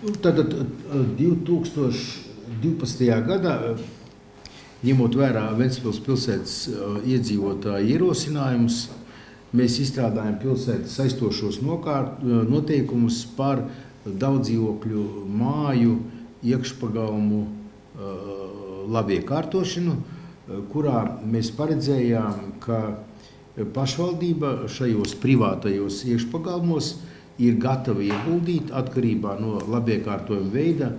Tātad 2012. gadā, ņemot vērā Ventspils pilsētas iedzīvotāju ierosinājumus, mēs izstrādājam pilsētas saistošos noteikumus par daudzdzīvokļu māju iekšpagalmu labiekārtošanu, kurā mēs paredzējām, ka pašvaldība šajos privātajos iekšpagalmos ir gatava ieguldīt atkarībā no labiekārtojuma veida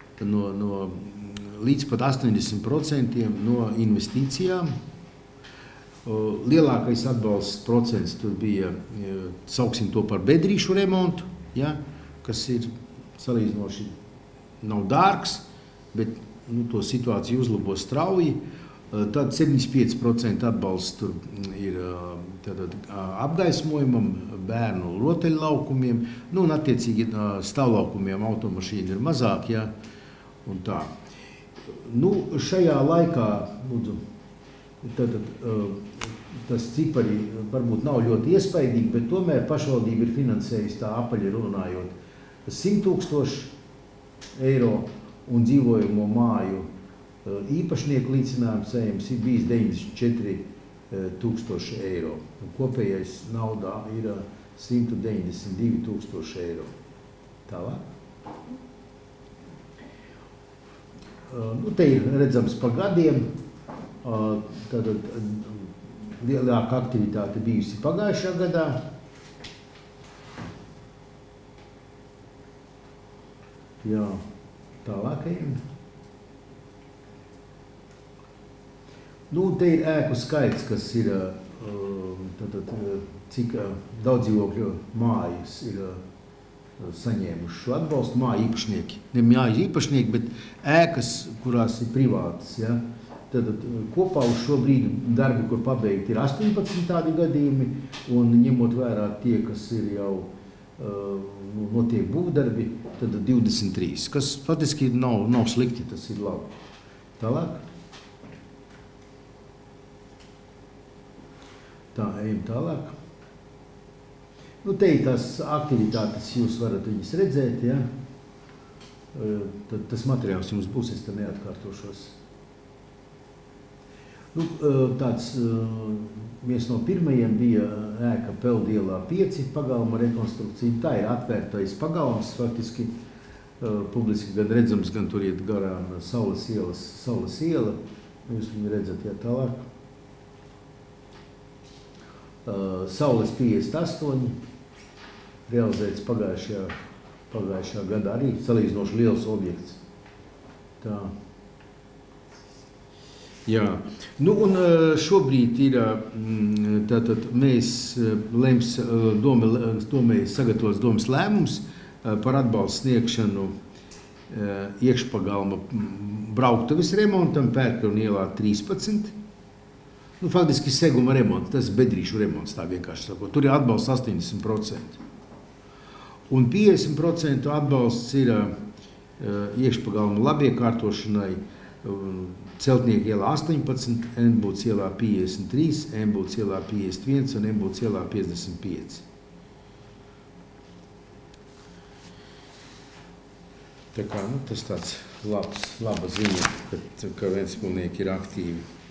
līdz pat 80% no investīcijām. Lielākais atbalsts procents tur bija, sauksim to par bedrīšu remontu, ja, kas ir salīdzinoši nav dārgs, bet to situāciju uzlabo strauji. Tad 75% atbalsts tur ir apgaismojumam, bērnu rotaļlaukumiem, un attiecīgi stāvlaukumiem automašīnu ir mazāk, ja, un tā. Šajā laikā, tas cipari varbūt nav ļoti iespaidīgi, bet tomēr pašvaldība ir finansējusi tā apaļi runājot 100 000 eiro un dzīvojamo māju īpašnieku līdzinājums saņēmis ir bijis 94 000 eiro. Kopējais naudā ir 192 000 eiro. Tālāk. Te ir redzams pa gadiem. Tātad lielāka aktivitāte bijusi pagājušā gadā. Jā, tālākajiem. Te ir ēku skaits, kas ir, cik daudzdzīvokļu mājas ir saņēmuši šo atbalstu, māju īpašnieki. Ne māju īpašnieki, bet ēkas, kurās ir privātas. Ja? Kopā uz šo brīdi darbi, kur pabeigti, ir 18 tādi gadījumi, un ņemot vērā tie, kas ir jau notiek būvdarbi, tad 23, kas faktiski nav slikti, tas ir labi. Tālāk. Tā, ejam tālāk. Te ir tās aktivitātes, jūs varat viņas redzēt, ja? Tad tas materiāls jums būs, es te neatkārtošos. Viens no pirmajiem bija ēka Peldielā 5 pagalma rekonstrukcija. Tā ir atvērtais pagalms, faktiski publiski gan redzams, gan tur iet garām Saules iela. Jūs viņu redzat, ja tālāk. Saules 58, realizēts pagājušā gadā arī salīdzinoši liels objekts. Tā. Jā, un šobrīd ir, tātad mēs sagatavots domas lēmums par atbalstu sniegšanu iekšpagalma brauktuves remontam Pērkona ielā 13. Faktiski seguma remonts, tas bedrīšu remonts, tā vienkārši sakot. Tur ir atbalsts 80%. Un 50% atbalsts ir iekšpagalma labiekārtošanai Celtnieku ielā 18, Embūts ielā 53, Embūts ielā 51 un Embūts ielā 55. Tā kā, tas tāds laba ziņa, ka Ventspilnieki ir aktīvi.